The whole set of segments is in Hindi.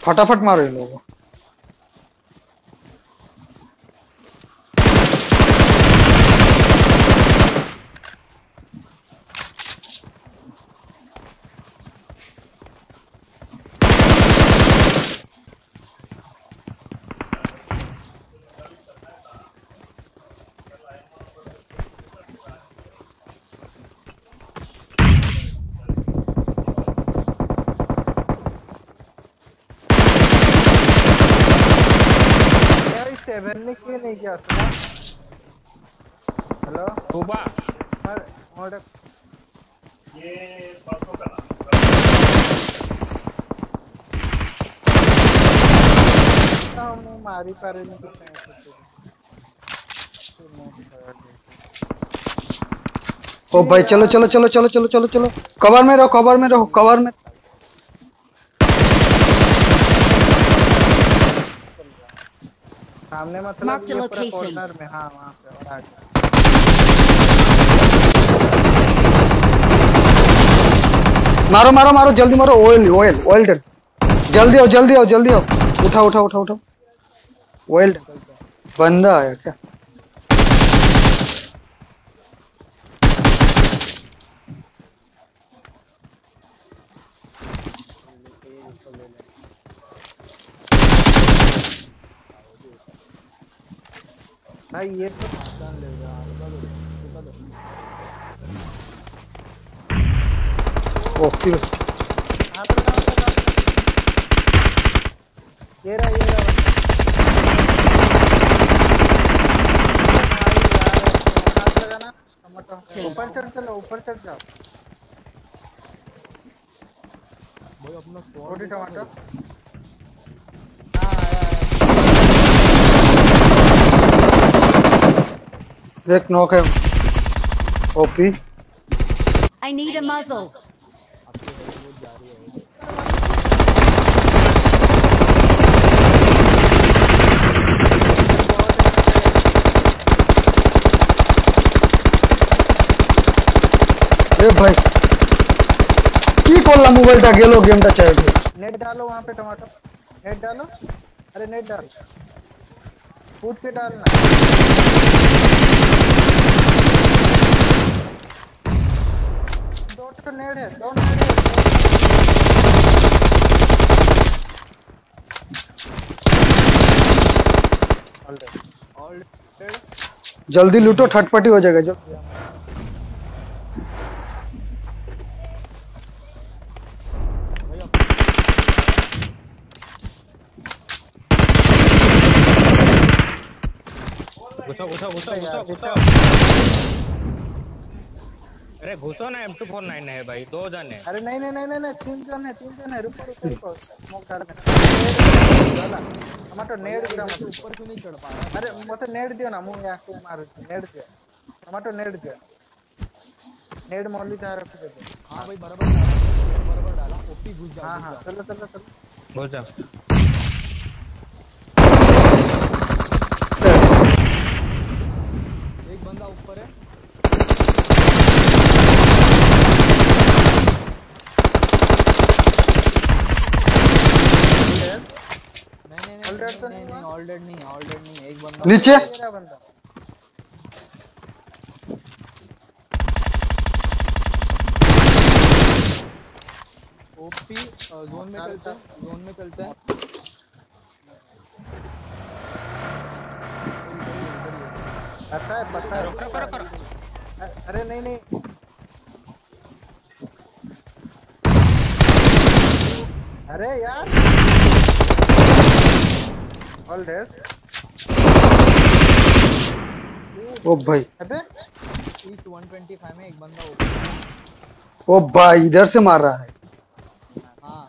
फटाफट मारो इन लोगों को। सेवन ने क्यों नहीं किया? हेलो सुबह और ये परसों का हम मारी पा रहे नहीं। ओ भाई चलो चलो चलो चलो चलो चलो चलो, कवर में रहो, कवर में रहो, कवर में। सामने मतलब ये पूरा कॉर्नर में। हाँ वहाँ पे और आगे। मारो मारो मारो, जल्दी मारो। Oil oil oil done. जल्दी आओ जल्दी आओ जल्दी आओ। उठाओ उठाओ उठाओ उठाओ। ऑयल बंदा है क्या? भाई ये तो आसान लेगा। ओके ये रहा ऊपर चढ़ चलो, ऊपर चढ़ जाओ भाई अपना छोटी टमाटर। एक नॉक है। OP I need a muzzle. ए भाई की कोल्ला मोबाइल टा गेलो गेम टा चाहिए। नेट डालो वहाँ पे टमाटर, नेट डालो। अरे नेट डाल, कूद के डालना। दो नेट है, दो नेट है। जल्दी लूटो, ठटपटी हो जाएगा। जल्दी घुसो घुसो घुसो घुसो घुसो। अरे घुसो ना, M249 है भाई, 2 जन है। अरे नहीं नहीं नहीं नहीं, 3 जन है, 3 जन है। रुको रुको रुको, स्मोक डाल दे। टमाटर नेट गिरा मत, ऊपर क्यों नहीं चढ़ पा रहा? अरे मुझे नेट दियो ना, मुंह या को मारो। नेट दियो टमाटर, नेट दियो। नेट मौली जा रखो दे। हां भाई बराबर डाला। ओपी घुस जा। हां चलो चलो चलो घुस जा। एक बंदा ऊपर है। नहीं ऑल डेड नहीं है। एक बंदा नीचे ओपी जोन में चलता है। पता है। अरे नहीं अरे यार ऑल डेड। ओ भाई, अबे ईस्ट 125 में एक बंदा ऊपर। ओ भाई इधर से मार रहा है। हाँ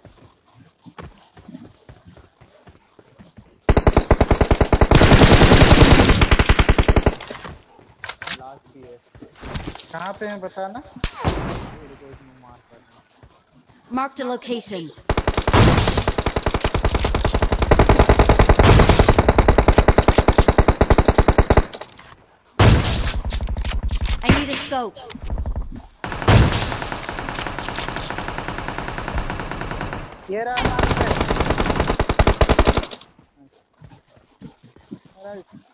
लास्ट ही है। कहाँ पे है बताना। Marked a location. I need a scope. ये रहा राइट